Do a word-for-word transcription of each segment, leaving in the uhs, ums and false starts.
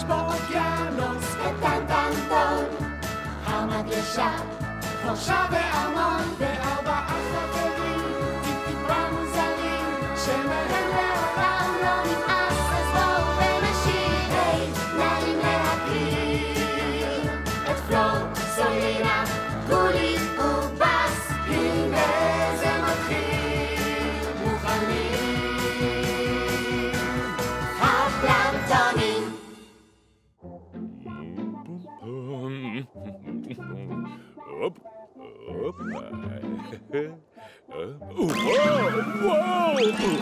בו אוקיינוס קטנטנטון, המגלשה חורשה וארמון וארבעה חברים טיפ-טיפה מוזרים שמהם לעולם לא נמאס. אז בואו ונשיר, היי, נעים להכיר את פלור, סולינה, גולי ובס. הנה זה מתחיל, מוכנים הפלנטונים. הופ, הופ. וואו!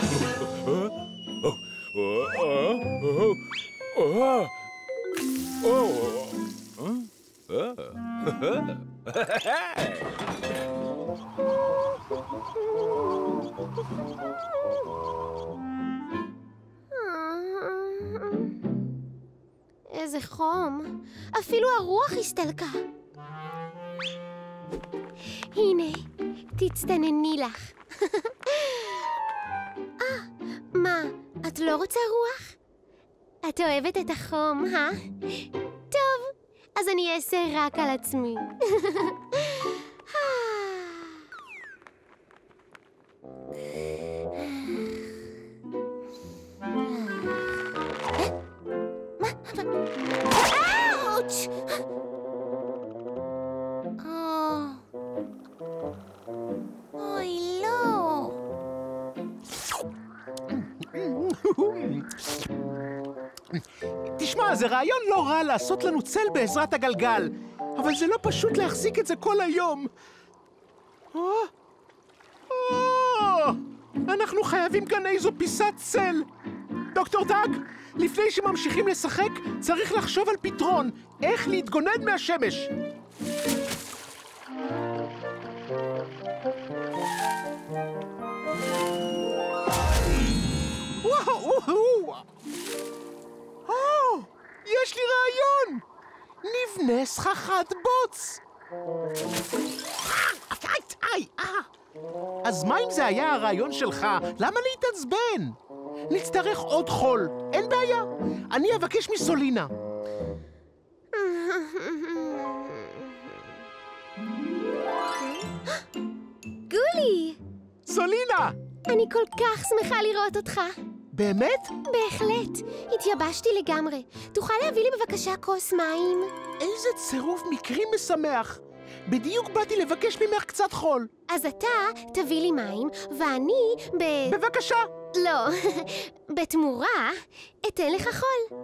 איזה חום, אפילו הרוח הסתלקה. הנה, תצטנני לך. אה, מה, את לא רוצה רוח? את אוהבת את החום, אה? טוב, אז אני אעשה רק על עצמי. אאוץ'! אוי, לא! תשמע, זה רעיון לא רע לעשות לנו צל בעזרת הגלגל, אבל זה לא פשוט להחזיק את זה כל היום. אה? אה! אנחנו חייבים כאן איזו פיסת צל. דוקטור דג, לפני שממשיכים לשחק, צריך לחשוב על פתרון, איך להתגונן מהשמש. וואו, וואו. או, יש לי רעיון. נבנה סככת בוץ. איי, אה. אז מה אם זה היה הרעיון שלך? למה להתעצבן? נצטרך עוד חול, אין בעיה. אני אבקש מסולינה. גולי! סולינה! אני כל כך שמחה לראות אותך. באמת? בהחלט, התייבשתי לגמרי. תוכל להביא לי בבקשה כוס מים? איזה צירוף מקרים משמח. בדיוק באתי לבקש ממך קצת חול. אז אתה תביא לי מים, ואני ב... בבקשה. לא, בתמורה אתן לך חול.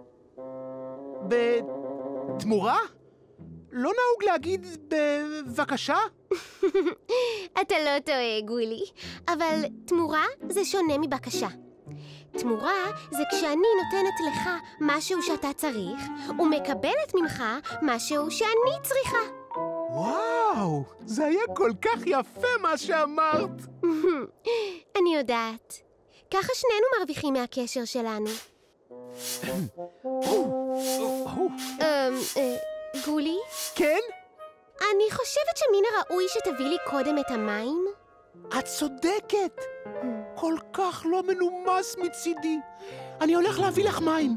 בתמורה? לא נהוג להגיד בבקשה? אתה לא טועה, גולי, אבל תמורה זה שונה מבקשה. תמורה זה כשאני נותנת לך משהו שאתה צריך, ומקבלת ממך משהו שאני צריכה. וואו, זה היה כל כך יפה מה שאמרת. אני יודעת. ככה שנינו מרוויחים מהקשר שלנו. גולי? כן? אני חושבת שמן הראוי שתביא לי קודם את המים. את צודקת. כל כך לא מנומס מצידי. אני הולך להביא לך מים.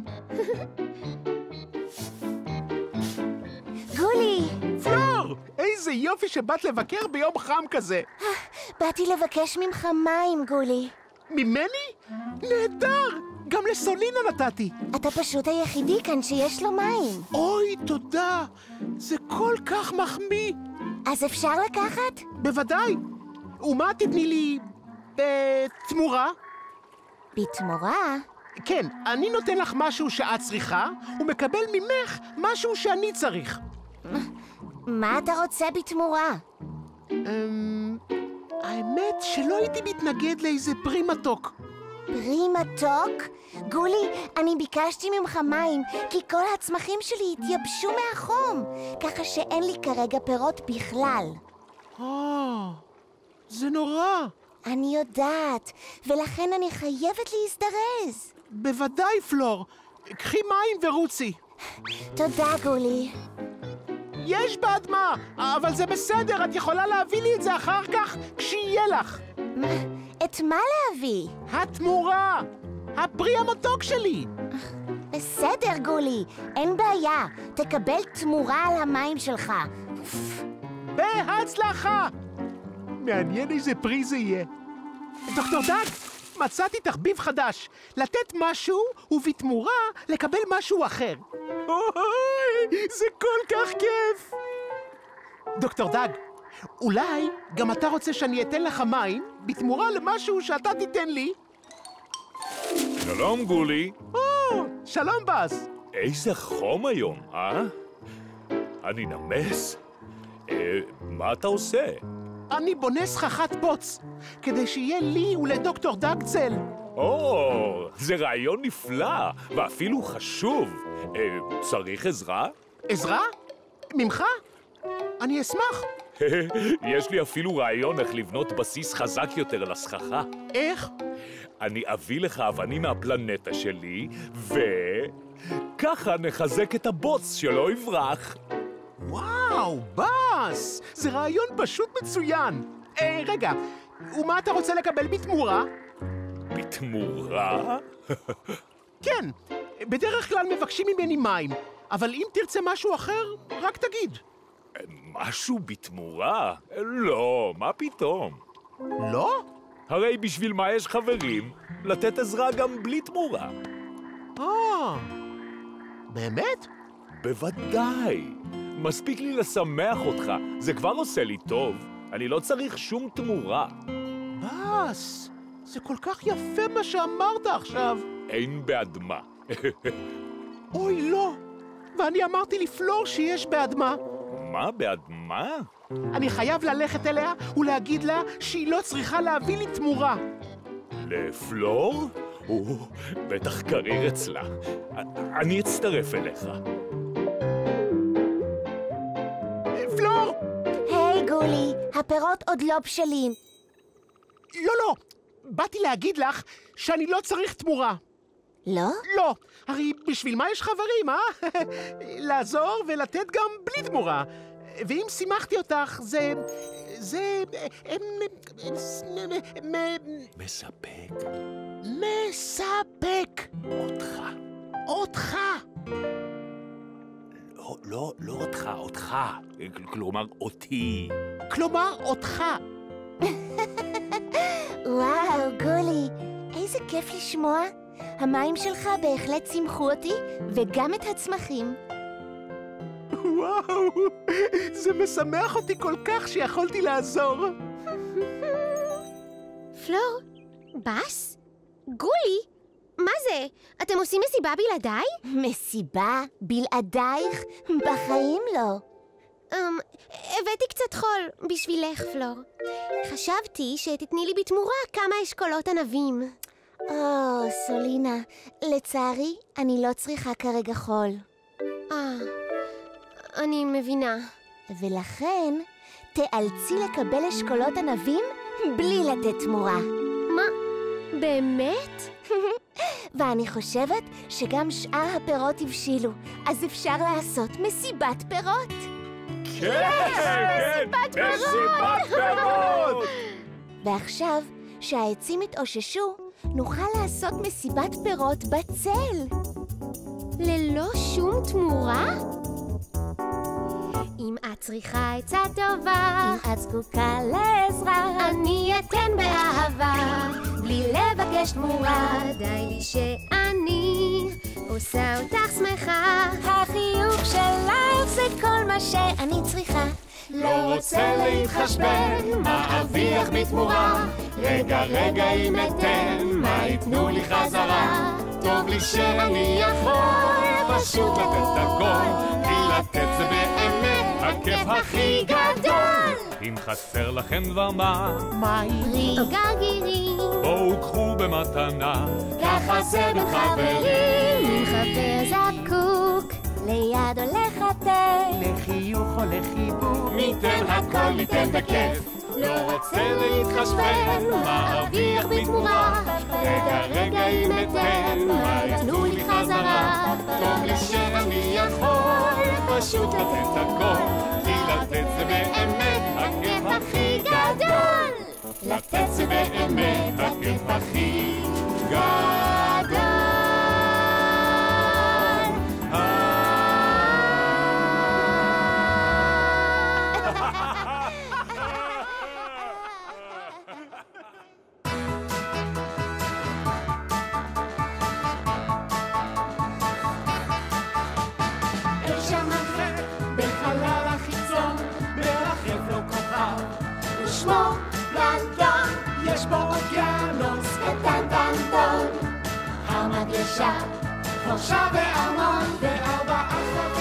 גולי! פלור! איזה יופי שבאת לבקר ביום חם כזה. באתי לבקש ממך מים, גולי. ממני? נהדר! גם לסולינה נתתי. אתה פשוט היחידי כאן שיש לו מים. אוי, תודה. זה כל כך מחמיא. אז אפשר לקחת? בוודאי. ומה תתני לי בתמורה? בתמורה? כן, אני נותן לך משהו שאת צריכה, ומקבל ממך משהו שאני צריך. מה אתה רוצה בתמורה? אמ... האמת שלא הייתי מתנגד לאיזה פרי מתוק. פרי מתוק? גולי, אני ביקשתי ממך מים, כי כל הצמחים שלי התייבשו מהחום, ככה שאין לי כרגע פירות בכלל. אה, זה נורא. אני יודעת, ולכן אני חייבת להזדרז. בוודאי, פלור. קחי מים ורוצי. תודה, גולי. יש באדמה, אבל זה בסדר, את יכולה להביא לי את זה אחר כך כשיהיה לך. את מה להביא? התמורה! הפרי המתוק שלי! בסדר, גולי, אין בעיה. תקבל תמורה על המים שלך. בהצלחה! מעניין איזה פרי זה יהיה. דוקטור דג, מצאתי תחביב חדש. לתת משהו ובתמורה לקבל משהו אחר. אוי, זה כל כך כיף! דוקטור דג, אולי גם אתה רוצה שאני אתן לך מים בתמורה למשהו שאתה תיתן לי? שלום, גולי. או, שלום, באז. איזה חום היום, אה? אני נמס. אה, מה אתה עושה? אני בונה סככת פוץ, כדי שיהיה לי ולדוקטור דג צל. או, זה רעיון נפלא, ואפילו חשוב. אה, צריך עזרה? עזרה? ממך? אני אשמח. יש לי אפילו רעיון איך לבנות בסיס חזק יותר לסככה. איך? אני אביא לך אבנים מהפלנטה שלי, וככה נחזק את הבוץ שלא יברח. וואו, באז! זה רעיון פשוט מצוין. אה, רגע, ומה אתה רוצה לקבל בתמורה? בתמורה? כן, בדרך כלל מבקשים ממני מים, אבל אם תרצה משהו אחר, רק תגיד. משהו בתמורה? לא, מה פתאום? לא? הרי בשביל מה יש חברים? לתת עזרה גם בלי תמורה. אה, באמת? בוודאי. מספיק לי לשמח אותך, זה כבר עושה לי טוב. אני לא צריך שום תמורה. באז, זה כל כך יפה מה שאמרת עכשיו. אין בעד מה. אוי, לא. ואני אמרתי לפלור שיש בעד מה. מה בעד מה? אני חייב ללכת אליה ולהגיד לה שהיא לא צריכה להביא לי תמורה. לפלור? הוא בטח קריר אצלה. אני אצטרף אליך. פלור! היי, גולי, הפירות עוד לא בשלים. לא, לא. באתי להגיד לך שאני לא צריך תמורה. לא? לא. הרי בשביל מה יש חברים, אה? לעזור ולתת גם בלי תמורה. ואם שימחתי אותך, זה... זה... מספק. מספק. אותך. אותך. לא, לא, לא אותך, אותך. כלומר, אותי. כלומר, אותך. וואו, גולי, איזה כיף לשמוע. המים שלך בהחלט שימחו אותי, וגם את הצמחים. וואו, זה משמח אותי כל כך שיכולתי לעזור. פלור, בס? גולי? מה זה? אתם עושים מסיבה בלעדיי? מסיבה? בלעדייך? בחיים לא. אמ, הבאתי קצת חול בשבילך, פלור. חשבתי שתתני לי בתמורה כמה אשכולות ענבים. או, סולינה, לצערי, אני לא צריכה כרגע חול. אה, אני מבינה. ולכן, תאלצי לקבל אשכולות ענבים בלי לתת תמורה. מה? באמת? ואני חושבת שגם שאר הפירות הבשילו, אז אפשר לעשות מסיבת פירות. כן, כן, מסיבת פירות! ועכשיו, שהעצים התאוששו, נוכל לעשות מסיבת פירות בצל. ללא שום תמורה? אם את צריכה עצה טובה, אם את זקוקה לעזרה, אני אתן באהבה, בלי לבקש תמורה. די לי שאני עושה אותך שמחה. החיוך שלך זה כל מה שאני צריכה. לא רוצה להתחשבן, מה אביך בתמורה? רגע רגע אם אתן, מה יתנו לי חזרה? טוב לי שאני יכול פשוט לתת הכל, כי לתת זה באמת הכיף הכי גדול. אם חסר לכם דבר מה, מים. או גרגירים, בואו קחו במתנה. ככה זה בין חברים, חבר זקוק, ליד הולך התה, לחיוך או לחיבור. ניתן הכל ניתן בכיף. לא רוצה להתחשבן, מה ארוויח בתמורה? רגע רגע אם אתן, מה יתנו לי חזרה? טוב לי שאני יכול פשוט לתת הכל, כי לתת זה באמת הכיף הכי גדול. לתת זה באמת הכיף הכי גדול. טנטון, יש בו אוקיינוס קטן טנטון. המגלשה, חורשה וארמון, וארבע אחת